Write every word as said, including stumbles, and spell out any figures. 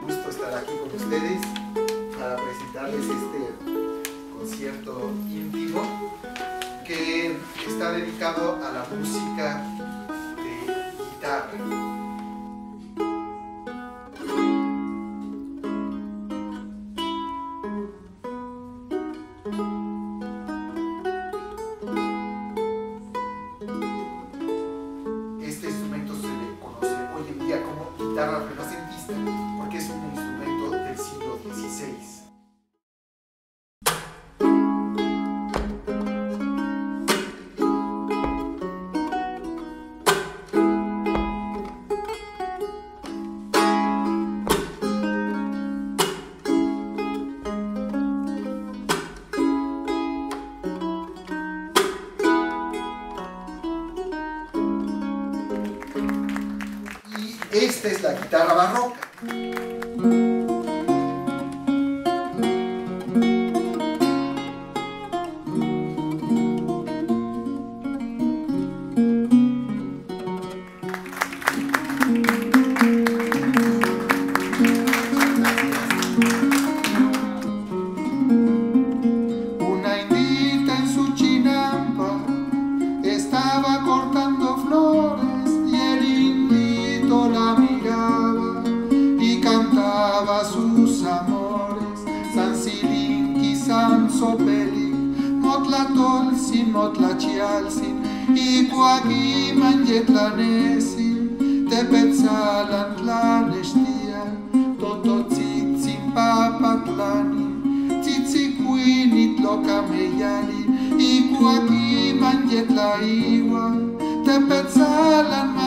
gusto estar aquí con ustedes para presentarles este concierto íntimo que está dedicado a la música de guitarra. Este instrumento se le conoce hoy en día como guitarra renacentista porque es un instrumento del siglo dieciséis. Esta es la guitarra barroca. Una indita en su chinampa estaba cortando flores y el indito la miraba y cantaba sus amores. San Silinki, San Sopelik, Motlatolsin, Motlachialsin, y Coaquiman Yetlanesin, Tepetzalan Tlanestian, Tototzitzin Papaklanin, Tzitzicuinit Locameyalin, y Coaquiman Yetlaiwan, Tepetzalan